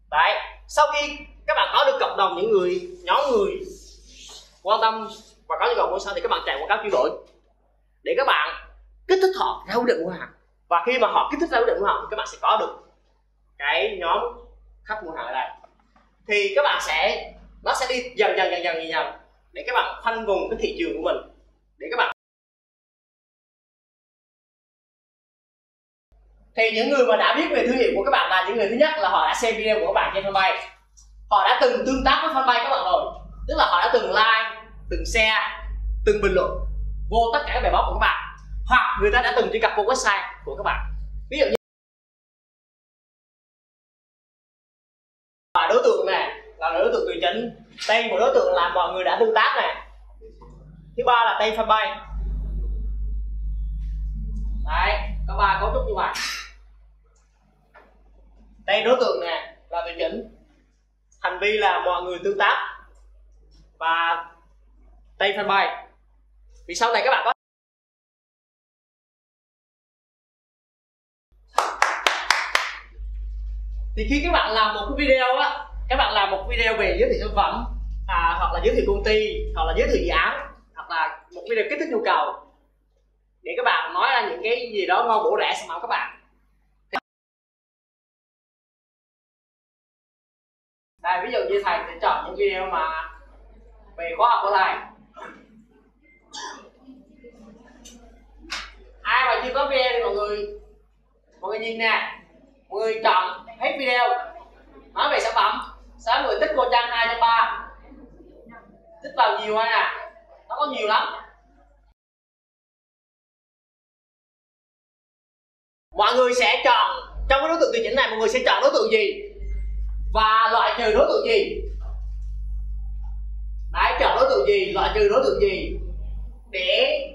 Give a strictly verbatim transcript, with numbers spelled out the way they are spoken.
Đấy, sau khi các bạn có được cộng đồng những người nhóm người quan tâm và có nhu cầu mua sắm thì các bạn chạy quảng cáo chuyển đổi để các bạn kích thích họ ra quyết định mua hàng. Và khi mà họ kích thích ra quyết định mua hàng thì các bạn sẽ có được cái nhóm khách mua hàng ở đây. Thì các bạn sẽ nó sẽ đi dần dần dần dần dần dần để các bạn khoanh vùng cái thị trường của mình, để các bạn. Thì những người mà đã biết về thương hiệu của các bạn là những người thứ nhất là họ đã xem video của các bạn trên fanpage, họ đã từng tương tác với fanpage các bạn rồi, tức là họ đã từng like, từng share, từng bình luận vô tất cả các bài báo của các bạn, hoặc người ta đã từng truy cập vô website của các bạn. Ví dụ như và đối tượng này là đối tượng tùy chỉnh, tên của đối tượng là mọi người đã tương tác này. Thứ ba là tên fanpage. Đấy, có ba cấu trúc như vậy. Tên đối tượng này là tùy chỉnh, hành vi là mọi người tương tác, và tên fanpage. Vì sau này các bạn có thì khi các bạn làm một cái video á, các bạn làm một video về giới thiệu sản phẩm, à, hoặc là giới thiệu công ty, hoặc là giới thiệu dự án, hoặc là một video kích thích nhu cầu để các bạn nói ra những cái gì đó ngon bổ rẻ sản phẩm các bạn. Đây, ví dụ như thầy sẽ chọn những video mà về khóa học của thầy. Ai mà chưa có video thì mọi người mọi người nhìn nè, mọi người chọn hết video nói về sản phẩm, sáu người tích vô trang hai trong ba, tích vào nhiều hay nè, nó có nhiều lắm. Mọi người sẽ chọn trong cái đối tượng tùy chỉnh này, mọi người sẽ chọn đối tượng gì và loại trừ đối tượng gì. Đấy, chọn đối tượng gì, loại trừ đối tượng gì để